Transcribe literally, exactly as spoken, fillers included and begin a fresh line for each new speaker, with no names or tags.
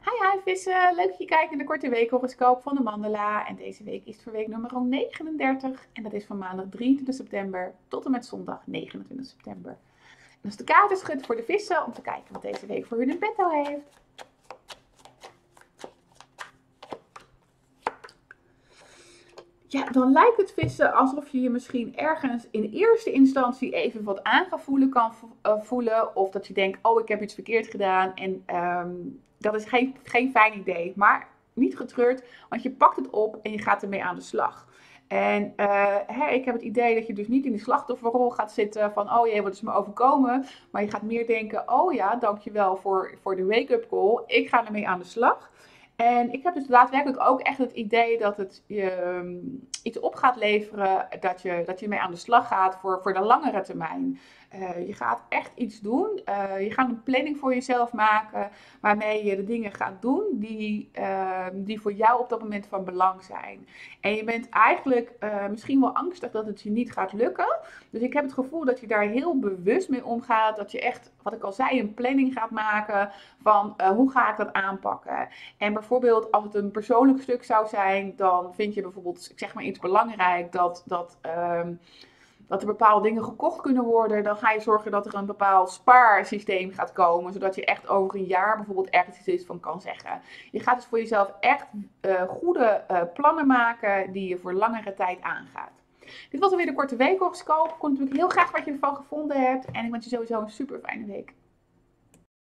Hi, hi vissen! Leuk dat je kijkt naar de korte weekhoroscoop van de Mandala. En deze week is het voor week nummer negenendertig. En dat is van maandag drieëntwintig september tot en met zondag negenentwintig september. En als de kaart is schud voor de vissen om te kijken wat deze week voor hun in petto heeft. Ja, dan lijkt het vissen alsof je je misschien ergens in eerste instantie even wat aangevoelen kan voelen. Of dat je denkt, oh ik heb iets verkeerd gedaan en um, dat is geen, geen fijn idee. Maar niet getreurd, want je pakt het op en je gaat ermee aan de slag. En uh, hè, ik heb het idee dat je dus niet in die slachtofferrol gaat zitten van, oh jee, wat is me overkomen. Maar je gaat meer denken, oh ja, dankjewel voor, voor de wake-up call. Ik ga ermee aan de slag. En ik heb dus daadwerkelijk ook echt het idee dat het je um, iets op gaat leveren, dat je, dat je mee aan de slag gaat voor, voor de langere termijn. Uh, je gaat echt iets doen. Uh, je gaat een planning voor jezelf maken waarmee je de dingen gaat doen die, uh, die voor jou op dat moment van belang zijn. En je bent eigenlijk uh, misschien wel angstig dat het je niet gaat lukken. Dus ik heb het gevoel dat je daar heel bewust mee omgaat. Dat je echt, wat ik al zei, een planning gaat maken van uh, hoe ga ik dat aanpakken. En bijvoorbeeld als het een persoonlijk stuk zou zijn, dan vind je bijvoorbeeld, ik zeg maar iets belangrijk, dat, dat, um, dat er bepaalde dingen gekocht kunnen worden. Dan ga je zorgen dat er een bepaald spaarsysteem gaat komen, zodat je echt over een jaar bijvoorbeeld ergens iets van kan zeggen. Je gaat dus voor jezelf echt uh, goede uh, plannen maken die je voor langere tijd aangaat. Dit was alweer de korte weekhoroscoop. Ik kon natuurlijk heel graag wat je ervan gevonden hebt. En ik wens je sowieso een super fijne week.